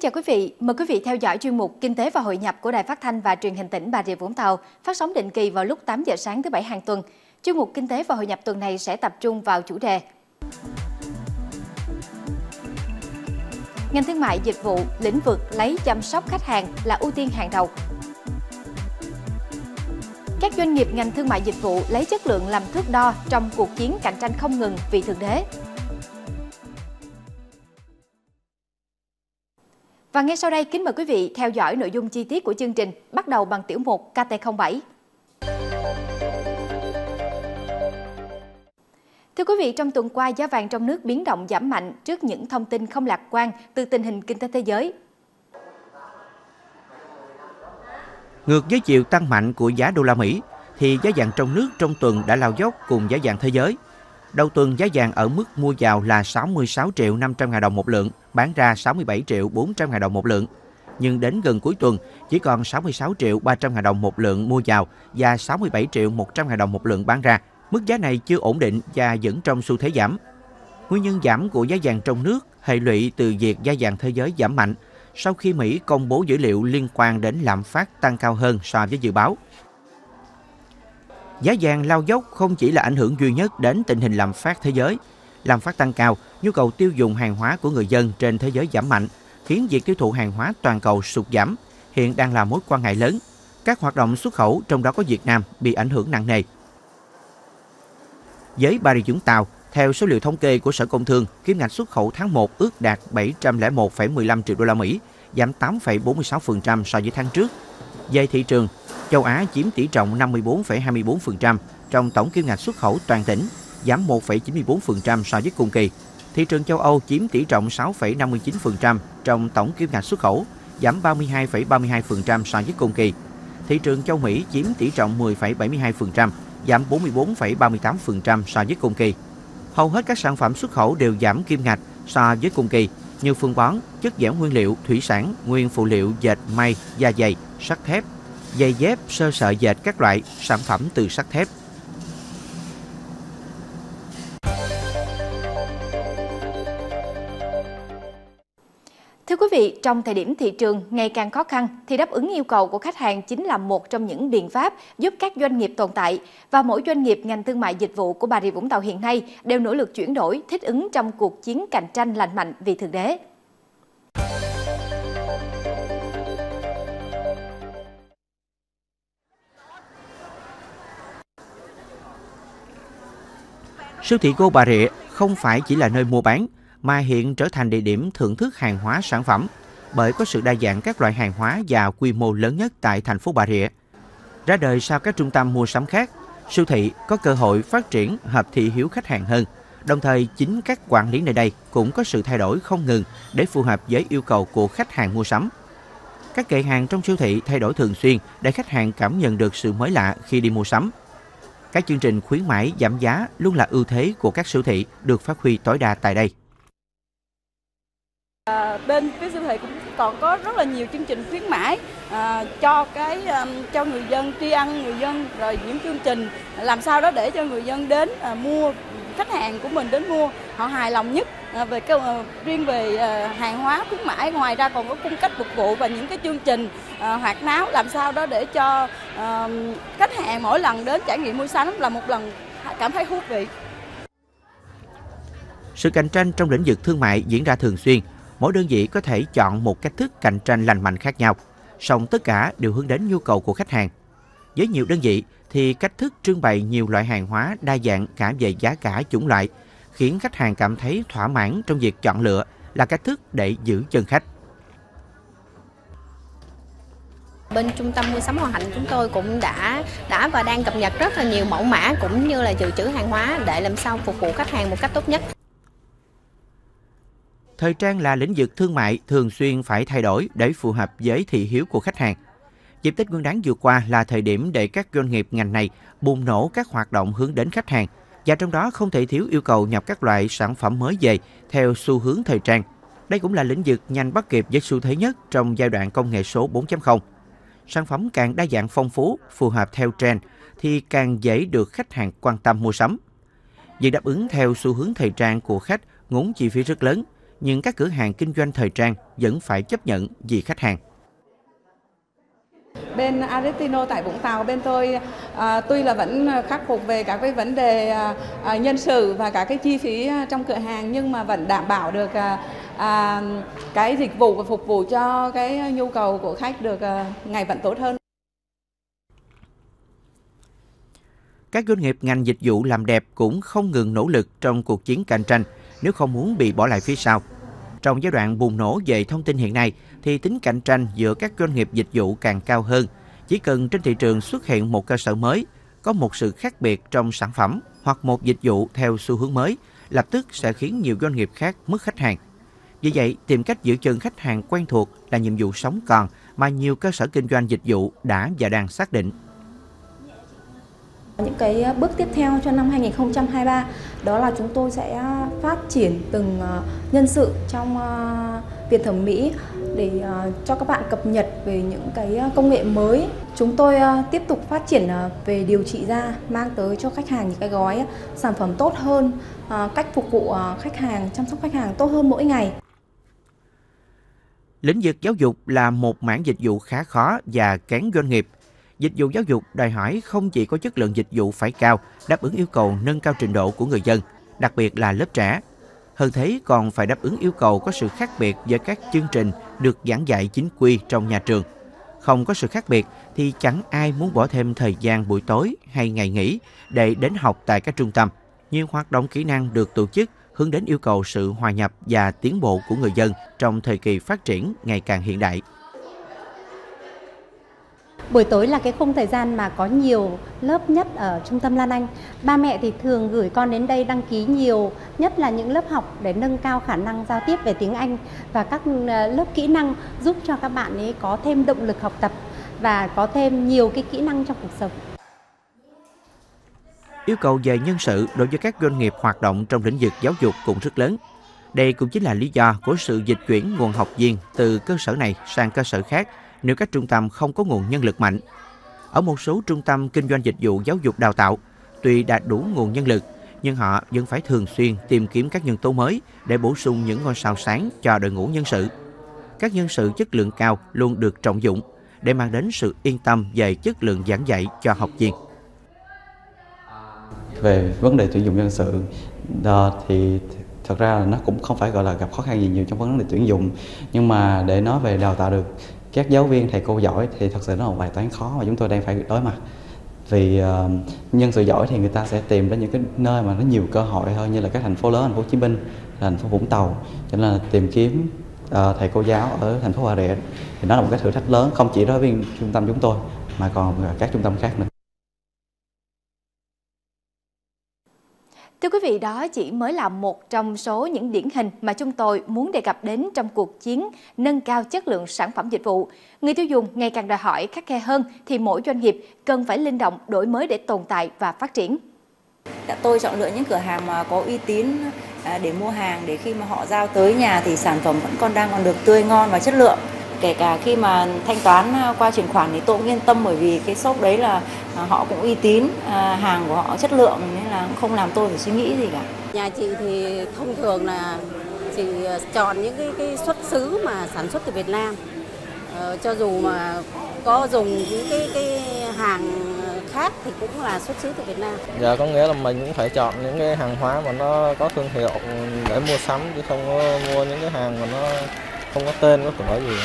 chào quý vị, mời quý vị theo dõi chuyên mục Kinh tế và hội nhập của Đài Phát thanh và Truyền hình tỉnh Bà Rịa Vũng Tàu, phát sóng định kỳ vào lúc 8 giờ sáng thứ Bảy hàng tuần. Chuyên mục Kinh tế và hội nhập tuần này sẽ tập trung vào chủ đề ngành thương mại dịch vụ, lĩnh vực lấy chăm sóc khách hàng là ưu tiên hàng đầu. Các doanh nghiệp ngành thương mại dịch vụ lấy chất lượng làm thước đo trong cuộc chiến cạnh tranh không ngừng vì thượng đế. Và ngay sau đây, kính mời quý vị theo dõi nội dung chi tiết của chương trình, bắt đầu bằng tiểu mục KT07. Thưa quý vị, trong tuần qua, giá vàng trong nước biến động giảm mạnh trước những thông tin không lạc quan từ tình hình kinh tế thế giới. Ngược với chiều tăng mạnh của giá đô la Mỹ, thì giá vàng trong nước trong tuần đã lao dốc cùng giá vàng thế giới. Đầu tuần giá vàng ở mức mua vào là 66 triệu 500 ngàn đồng một lượng, bán ra 67 triệu 400 ngàn đồng một lượng. Nhưng đến gần cuối tuần chỉ còn 66 triệu 300 ngàn đồng một lượng mua vào và 67 triệu 100 ngàn đồng một lượng bán ra. Mức giá này chưa ổn định và vẫn trong xu thế giảm. Nguyên nhân giảm của giá vàng trong nước hệ lụy từ việc giá vàng thế giới giảm mạnh sau khi Mỹ công bố dữ liệu liên quan đến lạm phát tăng cao hơn so với dự báo. Giá vàng lao dốc không chỉ là ảnh hưởng duy nhất đến tình hình lạm phát thế giới. Lạm phát tăng cao, nhu cầu tiêu dùng hàng hóa của người dân trên thế giới giảm mạnh, khiến việc tiêu thụ hàng hóa toàn cầu sụt giảm, hiện đang là mối quan ngại lớn. Các hoạt động xuất khẩu, trong đó có Việt Nam, bị ảnh hưởng nặng nề. Với Bà Rịa Vũng Tàu, theo số liệu thống kê của Sở Công Thương, kim ngạch xuất khẩu tháng 1 ước đạt 701,15 triệu đô la Mỹ, giảm 8,46% so với tháng trước. Về thị trường, châu Á chiếm tỷ trọng 54,24% trong tổng kim ngạch xuất khẩu toàn tỉnh, giảm 1,94% so với cùng kỳ. Thị trường châu Âu chiếm tỷ trọng 6,59% trong tổng kim ngạch xuất khẩu, giảm 32,32% so với cùng kỳ. Thị trường châu Mỹ chiếm tỷ trọng 10,72%, giảm 44,38% so với cùng kỳ. Hầu hết các sản phẩm xuất khẩu đều giảm kim ngạch so với cùng kỳ, như phân bón, chất dẫn nguyên liệu, thủy sản, nguyên phụ liệu dệt may, da giày, sắt thép, giày dép, sơ sợi dệt các loại, sản phẩm từ sắt thép. Thưa quý vị, trong thời điểm thị trường ngày càng khó khăn thì đáp ứng yêu cầu của khách hàng chính là một trong những biện pháp giúp các doanh nghiệp tồn tại, và mỗi doanh nghiệp ngành thương mại dịch vụ của Bà Rịa Vũng Tàu hiện nay đều nỗ lực chuyển đổi, thích ứng trong cuộc chiến cạnh tranh lành mạnh vì thượng đế. Siêu thị Go Bà Rịa không phải chỉ là nơi mua bán, mà hiện trở thành địa điểm thưởng thức hàng hóa sản phẩm, bởi có sự đa dạng các loại hàng hóa và quy mô lớn nhất tại thành phố Bà Rịa. Ra đời sau các trung tâm mua sắm khác, siêu thị có cơ hội phát triển hợp thị hiếu khách hàng hơn. Đồng thời, chính các quản lý nơi đây cũng có sự thay đổi không ngừng để phù hợp với yêu cầu của khách hàng mua sắm. Các kệ hàng trong siêu thị thay đổi thường xuyên để khách hàng cảm nhận được sự mới lạ khi đi mua sắm. Các chương trình khuyến mãi giảm giá luôn là ưu thế của các siêu thị được phát huy tối đa tại đây. Bên phía siêu thị cũng còn có rất là nhiều chương trình khuyến mãi cho người dân, tri ân người dân, rồi những chương trình làm sao đó để cho người dân đến mua, khách hàng của mình đến mua họ hài lòng nhất riêng về hàng hóa khuyến mãi. Ngoài ra còn có cung cách phục vụ và những cái chương trình hoạt náo làm sao đó để cho khách hàng mỗi lần đến trải nghiệm mua sắm là một lần cảm thấy thú vị. Sự cạnh tranh trong lĩnh vực thương mại diễn ra thường xuyên. Mỗi đơn vị có thể chọn một cách thức cạnh tranh lành mạnh khác nhau, song tất cả đều hướng đến nhu cầu của khách hàng. Với nhiều đơn vị thì cách thức trưng bày nhiều loại hàng hóa đa dạng cả về giá cả, chủng loại, khiến khách hàng cảm thấy thỏa mãn trong việc chọn lựa là cách thức để giữ chân khách. Bên trung tâm mua sắm Hoa Hạnh chúng tôi cũng đã và đang cập nhật rất là nhiều mẫu mã cũng như là dự trữ hàng hóa để làm sao phục vụ khách hàng một cách tốt nhất. Thời trang là lĩnh vực thương mại thường xuyên phải thay đổi để phù hợp với thị hiếu của khách hàng. Dịp Tết Nguyên đán vừa qua là thời điểm để các doanh nghiệp ngành này bùng nổ các hoạt động hướng đến khách hàng, và trong đó không thể thiếu yêu cầu nhập các loại sản phẩm mới về theo xu hướng thời trang. Đây cũng là lĩnh vực nhanh bắt kịp với xu thế nhất trong giai đoạn công nghệ số 4.0. Sản phẩm càng đa dạng phong phú, phù hợp theo trend thì càng dễ được khách hàng quan tâm mua sắm. Việc đáp ứng theo xu hướng thời trang của khách ngốn chi phí rất lớn, nhưng các cửa hàng kinh doanh thời trang vẫn phải chấp nhận vì khách hàng. Bên Aristino tại Vũng Tàu bên tôi tuy là vẫn khắc phục về các cái vấn đề nhân sự và các cái chi phí trong cửa hàng, nhưng mà vẫn đảm bảo được cái dịch vụ và phục vụ cho cái nhu cầu của khách được ngày vẫn tốt hơn. Các doanh nghiệp ngành dịch vụ làm đẹp cũng không ngừng nỗ lực trong cuộc chiến cạnh tranh nếu không muốn bị bỏ lại phía sau. Trong giai đoạn bùng nổ về thông tin hiện nay, thì tính cạnh tranh giữa các doanh nghiệp dịch vụ càng cao hơn. Chỉ cần trên thị trường xuất hiện một cơ sở mới, có một sự khác biệt trong sản phẩm hoặc một dịch vụ theo xu hướng mới, lập tức sẽ khiến nhiều doanh nghiệp khác mất khách hàng. Vì vậy, tìm cách giữ chân khách hàng quen thuộc là nhiệm vụ sống còn mà nhiều cơ sở kinh doanh dịch vụ đã và đang xác định. Những cái bước tiếp theo cho năm 2023 đó là chúng tôi sẽ phát triển từng nhân sự trong viện thẩm mỹ để cho các bạn cập nhật về những cái công nghệ mới. Chúng tôi tiếp tục phát triển về điều trị da, mang tới cho khách hàng những cái gói sản phẩm tốt hơn, cách phục vụ khách hàng, chăm sóc khách hàng tốt hơn mỗi ngày. Lĩnh vực giáo dục là một mảng dịch vụ khá khó và kén doanh nghiệp. Dịch vụ giáo dục đòi hỏi không chỉ có chất lượng dịch vụ phải cao, đáp ứng yêu cầu nâng cao trình độ của người dân, đặc biệt là lớp trẻ. Hơn thế còn phải đáp ứng yêu cầu có sự khác biệt với các chương trình được giảng dạy chính quy trong nhà trường. Không có sự khác biệt thì chẳng ai muốn bỏ thêm thời gian buổi tối hay ngày nghỉ để đến học tại các trung tâm. Nhiều hoạt động kỹ năng được tổ chức hướng đến yêu cầu sự hòa nhập và tiến bộ của người dân trong thời kỳ phát triển ngày càng hiện đại. Buổi tối là cái khung thời gian mà có nhiều lớp nhất ở trung tâm Lan Anh. Ba mẹ thì thường gửi con đến đây đăng ký nhiều, nhất là những lớp học để nâng cao khả năng giao tiếp về tiếng Anh và các lớp kỹ năng giúp cho các bạn ấy có thêm động lực học tập và có thêm nhiều cái kỹ năng trong cuộc sống. Yêu cầu về nhân sự đối với các doanh nghiệp hoạt động trong lĩnh vực giáo dục cũng rất lớn. Đây cũng chính là lý do của sự dịch chuyển nguồn học viên từ cơ sở này sang cơ sở khác nếu các trung tâm không có nguồn nhân lực mạnh. Ở một số trung tâm kinh doanh dịch vụ giáo dục đào tạo, tuy đã đủ nguồn nhân lực, nhưng họ vẫn phải thường xuyên tìm kiếm các nhân tố mới để bổ sung những ngôi sao sáng cho đội ngũ nhân sự. Các nhân sự chất lượng cao luôn được trọng dụng để mang đến sự yên tâm về chất lượng giảng dạy cho học viên. Về vấn đề tuyển dụng nhân sự thì thật ra là nó cũng không phải gọi là gặp khó khăn gì nhiều trong vấn đề tuyển dụng, nhưng mà để nói về đào tạo được các giáo viên, thầy cô giỏi thì thật sự nó là một bài toán khó mà chúng tôi đang phải đối mặt. Vì nhân sự giỏi thì người ta sẽ tìm đến những cái nơi mà nó nhiều cơ hội hơn, như là các thành phố lớn, thành phố Hồ Chí Minh, thành phố Vũng Tàu, cho nên là tìm kiếm thầy cô giáo ở thành phố Bà Rịa thì nó là một cái thử thách lớn, không chỉ đối với trung tâm chúng tôi mà còn các trung tâm khác nữa. Thưa quý vị, đó chỉ mới là một trong số những điển hình mà chúng tôi muốn đề cập đến trong cuộc chiến nâng cao chất lượng sản phẩm dịch vụ. Người tiêu dùng ngày càng đòi hỏi khắt khe hơn thì mỗi doanh nghiệp cần phải linh động, đổi mới để tồn tại và phát triển. Tôi chọn lựa những cửa hàng mà có uy tín để mua hàng, để khi mà họ giao tới nhà thì sản phẩm vẫn đang được tươi ngon và chất lượng. Kể cả khi mà thanh toán qua chuyển khoản thì tôi cũng yên tâm, bởi vì cái shop đấy là họ cũng uy tín, hàng của họ chất lượng nên là không làm tôi phải suy nghĩ gì cả. Nhà chị thì thông thường là chị chọn những cái xuất xứ mà sản xuất từ Việt Nam. Cho dù mà có dùng những cái hàng khác thì cũng là xuất xứ từ Việt Nam. Dạ, có nghĩa là mình cũng phải chọn những cái hàng hóa mà nó có thương hiệu để mua sắm, chứ không có mua những cái hàng mà nó không có tên, có cửa gì.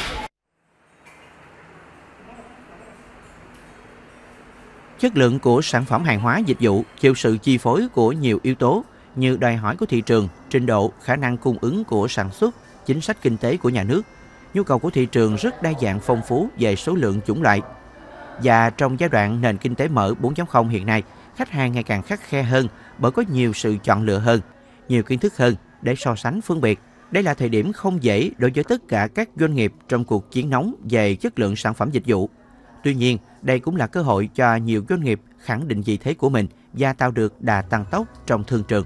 Chất lượng của sản phẩm hàng hóa dịch vụ chịu sự chi phối của nhiều yếu tố như đòi hỏi của thị trường, trình độ, khả năng cung ứng của sản xuất, chính sách kinh tế của nhà nước. Nhu cầu của thị trường rất đa dạng phong phú về số lượng chủng loại. Và trong giai đoạn nền kinh tế mở 4.0 hiện nay, khách hàng ngày càng khắt khe hơn bởi có nhiều sự chọn lựa hơn, nhiều kiến thức hơn để so sánh phân biệt. Đây là thời điểm không dễ đối với tất cả các doanh nghiệp trong cuộc chiến nóng về chất lượng sản phẩm dịch vụ. Tuy nhiên, đây cũng là cơ hội cho nhiều doanh nghiệp khẳng định vị thế của mình và tạo được đà tăng tốc trong thương trường.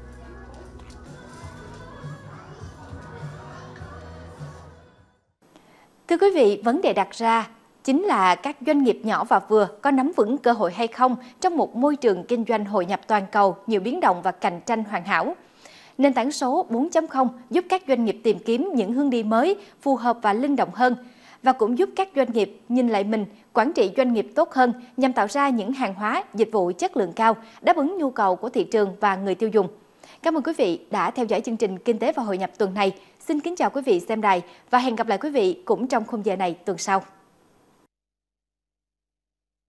Thưa quý vị, vấn đề đặt ra chính là các doanh nghiệp nhỏ và vừa có nắm vững cơ hội hay không trong một môi trường kinh doanh hội nhập toàn cầu, nhiều biến động và cạnh tranh hoàn hảo. Nền tảng số 4.0 giúp các doanh nghiệp tìm kiếm những hướng đi mới, phù hợp và linh động hơn, và cũng giúp các doanh nghiệp nhìn lại mình, quản trị doanh nghiệp tốt hơn nhằm tạo ra những hàng hóa, dịch vụ chất lượng cao, đáp ứng nhu cầu của thị trường và người tiêu dùng. Cảm ơn quý vị đã theo dõi chương trình Kinh tế và Hội nhập tuần này. Xin kính chào quý vị xem đài và hẹn gặp lại quý vị cũng trong khung giờ này tuần sau.